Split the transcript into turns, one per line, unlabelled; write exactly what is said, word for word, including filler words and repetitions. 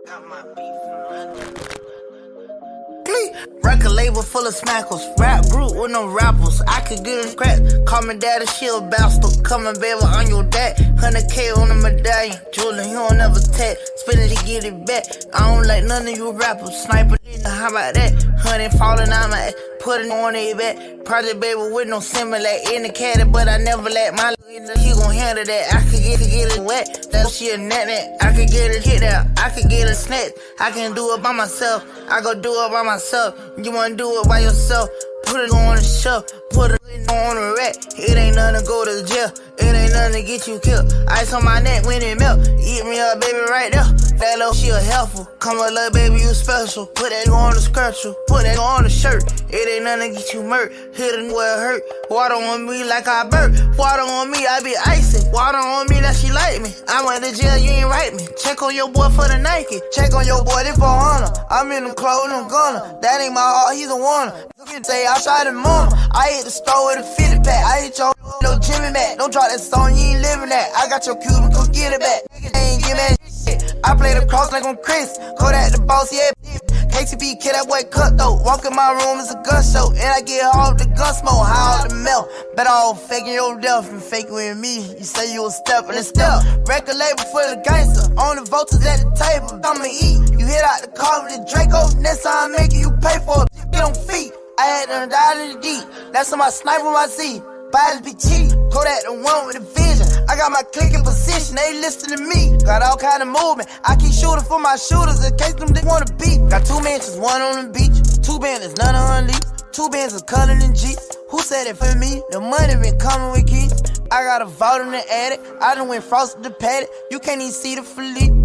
Record label full of smackles, rap group with no rappers. I could get a crack. Call me daddy, she a bastard. Coming baby on your dad. one hundred K on the medallion. Jewelry, he don't never tag. Spin it to get it back. I don't like none of you rappers. Sniper, how about that? Honey falling out my ass. Put it on their back. Project baby with no similar indicator, but I never let my he gon' handle that. I could get, get it wet. That shit a net net. I could get it hit out. I could get it snatched. I can do it by myself. I go do it by myself. You wanna do it by yourself? Put it on the shelf. Put it on the rack. It ain't nothing to go to jail. It ain't nothing to get you killed. Ice on my neck when it melt. Eat me up, baby, right there. That little shit helpful. Come on, little baby, you special. Put that on the skirt, put that on the shirt. It ain't nothing to get you murked. Hit it where it hurt. Water on me like I burp. Water on me, I be icy. Water on me, that she like me. I went to jail, you ain't right me. Check on your boy for the Nike. Check on your boy, this for honor. I'm in them clothes, I'm gonna. That ain't my heart, he's a warner. Say I shot him mama. I hit the store with a fifty pack. I hit your no Jimmy Mac. Don't drop that song, you ain't living that. I got your cubicle, get it back. Ain't give me that shit. I play the cross like I'm Chris. Kodak the boss, yeah. K T B, kid, that boy cut though. Walk in my room, it's a gun show. And I get all the gun smoke, high off the melt. Bet all faking your death and faking with me. You say you a step and a step. Record label for the gangster. On the vultures at the table, I'ma eat. You hit out the car with the Draco. Next time I'm making you pay for it. Get on feet. I had to die in the deep. That's on my sniper on my Z. Bodies be cheap. Kodak the one with the vision. I got my click in position. They listen to me. Got all kind of movement. I keep shooting for my shooters in case them they wanna beat. Got two mansions, one on the beach. Two bandits, none on lease. Two bands of colored in Jeeps. Who said it for me? The money been coming with keys. I got a vault in the attic. I done went frosted the paddock. You can't even see the fillet.